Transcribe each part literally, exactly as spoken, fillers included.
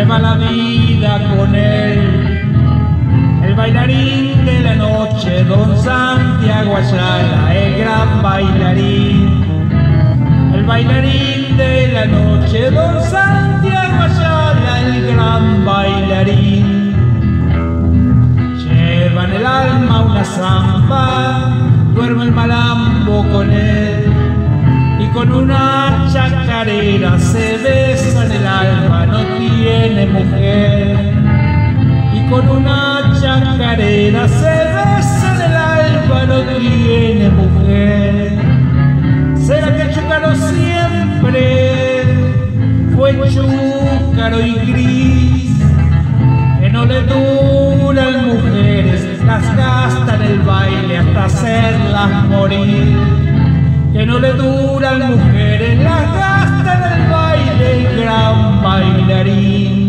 lleva la vida con él. El bailarín de la noche, don Santiago Ayala, el gran bailarín. El bailarín de la noche, don Santiago Ayala, el gran bailarín. Lleva en el alma una zamba, duerme el malambo con él, y con una chacarera se besa en el alma, no tiene mujer. Y con una chacarera se besa en el alma, no tiene mujer. ¿Será que el chúcaro siempre fue chúcaro y gris? Que no le duran mujeres, las gasta en el baile hasta hacerlas morir. Que no le duran mujeres, las gasta en el baile, el gran bailarín.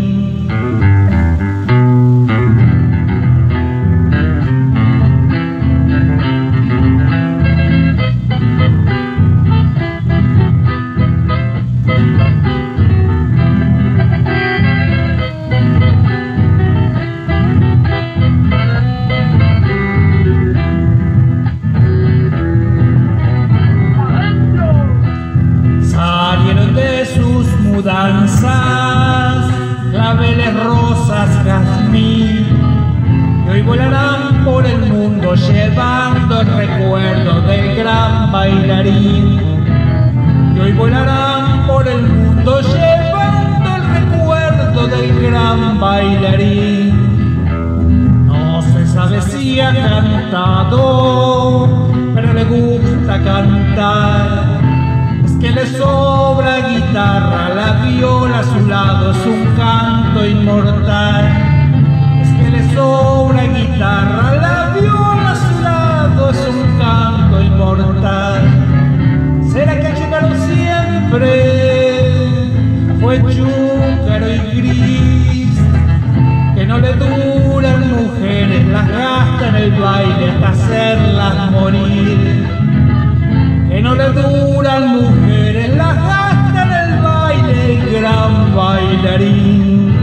Danzas, claveles, rosas, jazmín, que hoy volarán por el mundo llevando el recuerdo del gran bailarín. Que hoy volarán por el mundo llevando el recuerdo del gran bailarín. No se sabe si ha cantado, pero le gusta cantar. Que le sobra guitarra, la viola a su lado es un canto inmortal. Es que le sobra guitarra, la viola a su lado es un canto inmortal. ¿Será que el chúcaro siempre fue chúcaro y gris? Que no le duran mujeres, las gasta en el baile hasta hacerlas morir. Que no le duran mujeres, las gasta en el baile, el gran bailarín.